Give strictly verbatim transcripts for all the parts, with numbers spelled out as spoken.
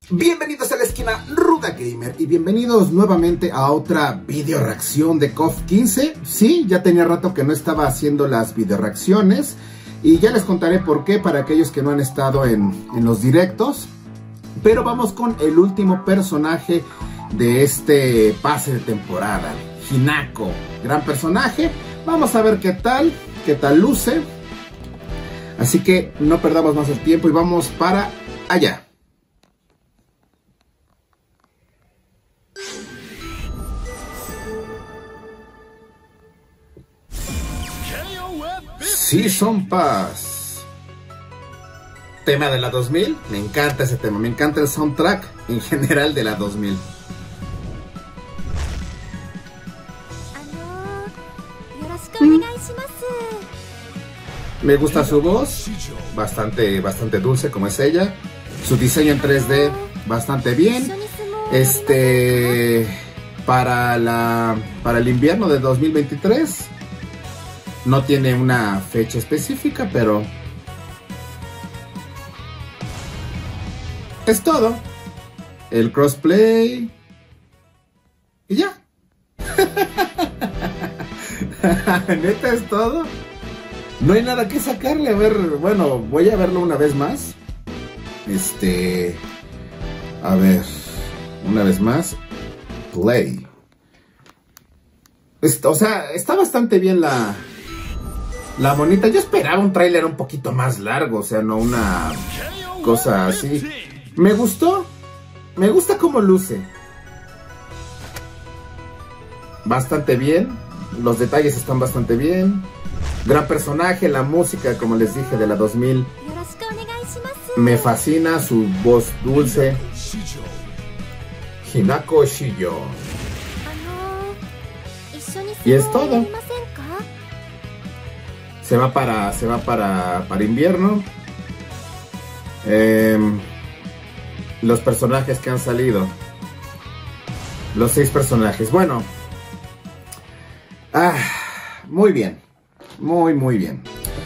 Bienvenidos a la esquina Ruda Gamer y bienvenidos nuevamente a otra video reacción de C O F quince. Sí, ya tenía rato que no estaba haciendo las video reacciones y ya les contaré por qué para aquellos que no han estado en, en los directos. Pero vamos con el último personaje de este pase de temporada, Hinako. Gran personaje, vamos a ver qué tal, qué tal luce. Así que no perdamos más el tiempo y vamos para allá. Season Pass. Tema de la dos mil. Me encanta ese tema. Me encanta el soundtrack en general de la dos mil. Me gusta su voz. Bastante, bastante dulce como es ella. Su diseño en tres D bastante bien. Este... Para la... Para el invierno de dos mil veintitrés. No tiene una fecha específica, pero es todo. El crossplay y ya. Neta es todo. No hay nada que sacarle. A ver, bueno, voy a verlo una vez más. Este, a ver, una vez más. Play. Esto, o sea, está bastante bien la La bonita. Yo esperaba un tráiler un poquito más largo, o sea, no una cosa así. Me gustó. Me gusta cómo luce. Bastante bien. Los detalles están bastante bien. Gran personaje, la música, como les dije, de la dos mil. Me fascina su voz dulce. Hinako Shiyo. Y es todo. Se va para, se va para, para invierno. Eh, los personajes que han salido. Los seis personajes. Bueno. Ah, muy bien. Muy, muy bien.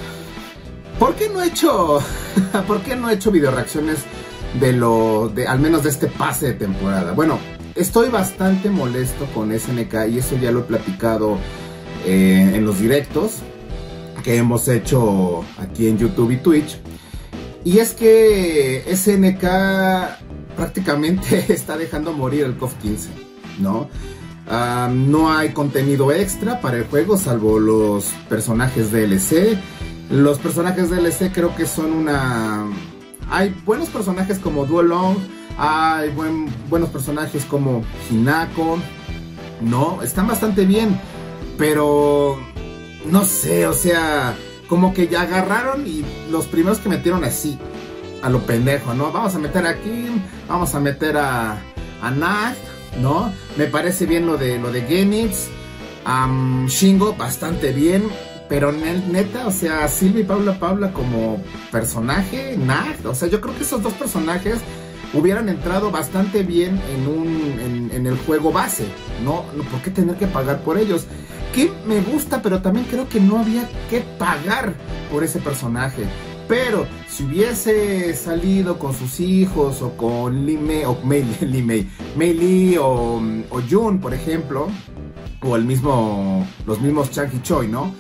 ¿Por qué no he hecho... ¿Por qué no he hecho video reacciones de lo... de al menos de este pase de temporada? Bueno, estoy bastante molesto con S N K y eso ya lo he platicado eh, en los directos que hemos hecho aquí en YouTube y Twitch. Y es que S N K prácticamente está dejando morir el C O F quince, ¿no? Uh, no hay contenido extra para el juego salvo los personajes D L C. Los personajes D L C creo que son una... Hay buenos personajes como Duolong, hay buen, buenos personajes como Hinako, ¿no? Están bastante bien, pero... no sé, o sea, como que ya agarraron y los primeros que metieron así, a lo pendejo, ¿no? Vamos a meter a Kim, vamos a meter a, a Nag, ¿no? Me parece bien lo de, lo de Genitz, um, Shingo, bastante bien, pero neta, o sea, Silvia y Paula Paula como personaje, Nag, o sea, yo creo que esos dos personajes hubieran entrado bastante bien en, un, en, en el juego base, ¿no? ¿Por qué tener que pagar por ellos? Que me gusta, pero también creo que no había que pagar por ese personaje. Pero si hubiese salido con sus hijos o con Li Mei, o Mei, Li Mei, Mei Li o, o Jun, por ejemplo, o el mismo, los mismos Chang y Choi, ¿no?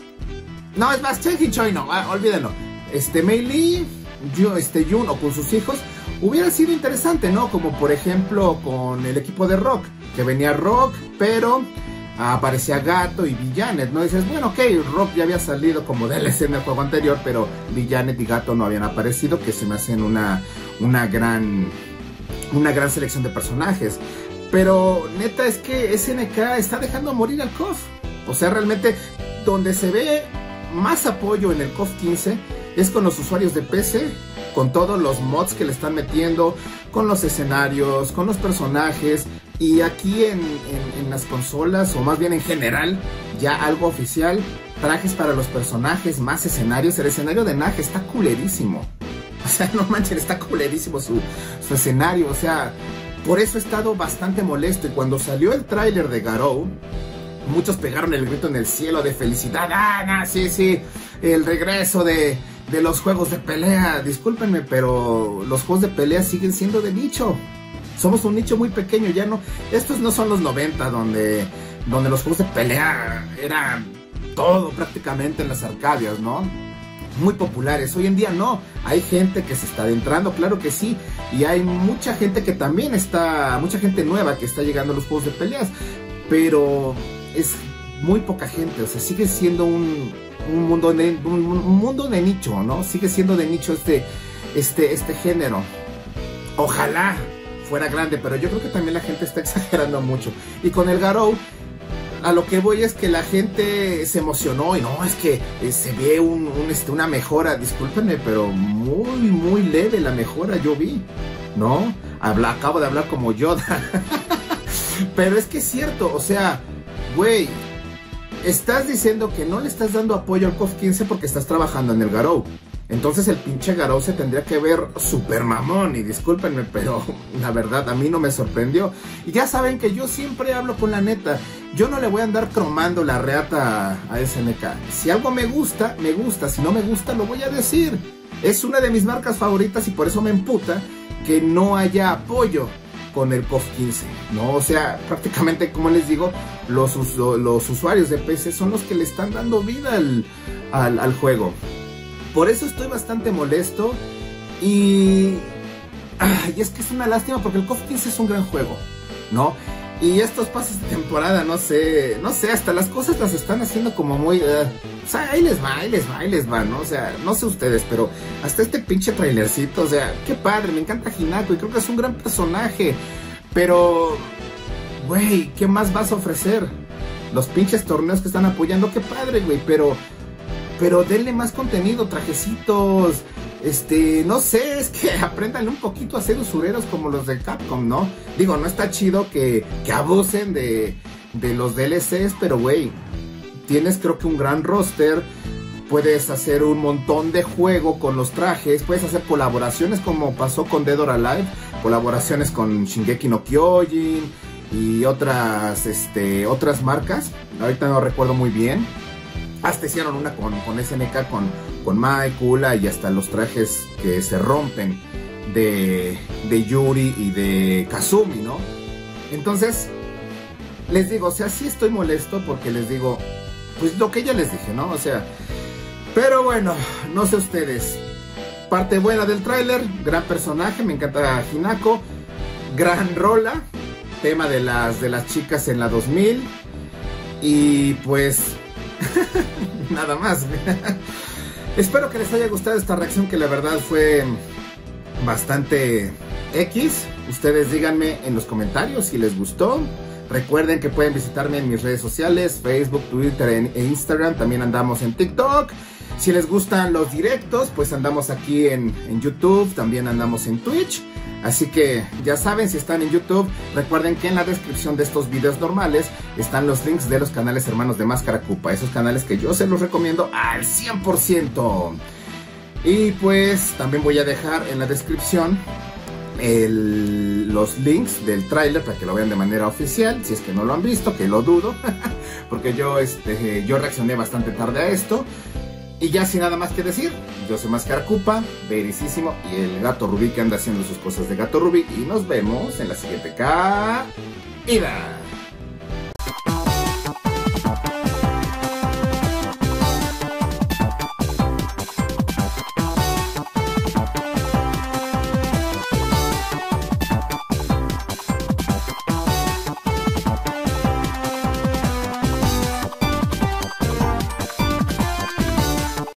No, es más, Chang y Choi no, ah, olvídenlo. Este, Mei Li, Jun, este, Jun o con sus hijos, hubiera sido interesante, ¿no? Como por ejemplo con el equipo de Rock, que venía Rock, pero... aparecía Gato y Villanet, ¿no? Dices, bueno, ok, Rock ya había salido como D L C en el juego anterior, pero Villanet y Gato no habían aparecido, que se me hacen una, una gran una gran selección de personajes. Pero neta es que S N K está dejando morir al C O F. O sea, realmente donde se ve más apoyo en el C O F quince es con los usuarios de P C, con todos los mods que le están metiendo, con los escenarios, con los personajes. Y aquí en, en, en las consolas, o más bien en general, ya algo oficial, trajes para los personajes, más escenarios. El escenario de Nag está culerísimo. O sea, no manchen, está culerísimo su, su escenario. O sea, por eso he estado bastante molesto. Y cuando salió el tráiler de Garou, muchos pegaron el grito en el cielo de felicidad. Ah, no, sí, sí, el regreso de, de los juegos de pelea. Discúlpenme, pero los juegos de pelea siguen siendo de nicho. Somos un nicho muy pequeño, ya no... Estos no son los noventa, donde, donde los juegos de pelea eran todo prácticamente en las arcadias, ¿no? Muy populares. Hoy en día no. Hay gente que se está adentrando, claro que sí. Y hay mucha gente que también está... Mucha gente nueva que está llegando a los juegos de peleas. Pero es muy poca gente. O sea, sigue siendo un, un, mundo, de, un, un mundo de nicho, ¿no? Sigue siendo de nicho este, este, este género. Ojalá fuera grande, pero yo creo que también la gente está exagerando mucho. Y con el Garou, a lo que voy es que la gente se emocionó y no, es que eh, se ve un, un, este, una mejora, discúlpenme, pero muy, muy leve la mejora yo vi, ¿no? Habla, acabo de hablar como Yoda. Pero es que es cierto, o sea, güey, estás diciendo que no le estás dando apoyo al C O F quince porque estás trabajando en el Garou. Entonces el pinche Garou se tendría que ver super mamón. Y discúlpenme, pero la verdad a mí no me sorprendió. Y ya saben que yo siempre hablo con la neta. Yo no le voy a andar cromando la reata a S N K. Si algo me gusta, me gusta. Si no me gusta, lo voy a decir. Es una de mis marcas favoritas y por eso me emputa que no haya apoyo con el C O F quince, ¿no? O sea, prácticamente, como les digo, los, los usuarios de P C son los que le están dando vida al, al, al juego. Por eso estoy bastante molesto y... y es que es una lástima porque el C O F quince es un gran juego, ¿no? Y estos pases de temporada, no sé, no sé, hasta las cosas las están haciendo como muy... Uh, o sea, ahí les va, ahí les va, ahí les va, ¿no? O sea, no sé ustedes, pero hasta este pinche trailercito, o sea, qué padre, me encanta Hinako y creo que es un gran personaje. Pero, güey, ¿qué más vas a ofrecer? Los pinches torneos que están apoyando, qué padre, güey, pero... Pero denle más contenido, trajecitos, este, no sé, es que apréndanle un poquito a ser usureros como los de Capcom, ¿no? Digo, no está chido que, que abusen de, de los D L Cs, pero güey, tienes creo que un gran roster, puedes hacer un montón de juego con los trajes, puedes hacer colaboraciones como pasó con Dead or Alive, colaboraciones con Shingeki no Kyojin y otras, este, otras marcas, ahorita no recuerdo muy bien. Hasta hicieron una con, con S N K, con, con Mai, Kula y hasta los trajes que se rompen de, de Yuri y de Kazumi, ¿no? Entonces, les digo, o sea, sí estoy molesto porque les digo, pues lo que ya les dije, ¿no? O sea, pero bueno, no sé ustedes. Parte buena del tráiler, gran personaje, me encanta Hinako, gran rola, tema de las, de las chicas en la dos mil y pues... nada más. Espero que les haya gustado esta reacción que la verdad fue bastante X. Ustedes díganme en los comentarios si les gustó. Recuerden que pueden visitarme en mis redes sociales, Facebook, Twitter e Instagram. También andamos en TikTok. Si les gustan los directos, pues andamos aquí en, en YouTube. También andamos en Twitch. Así que ya saben, si están en YouTube, recuerden que en la descripción de estos videos normales están los links de los canales hermanos de Máscara Koopa, esos canales que yo se los recomiendo al cien por ciento. Y pues también voy a dejar en la descripción el, los links del tráiler para que lo vean de manera oficial, si es que no lo han visto, que lo dudo, porque yo, este, yo reaccioné bastante tarde a esto. Y ya sin nada más que decir, yo soy Máscara Koopa, vericísimo, y el Gato Rubí que anda haciendo sus cosas de Gato Rubí. Y nos vemos en la siguiente caída.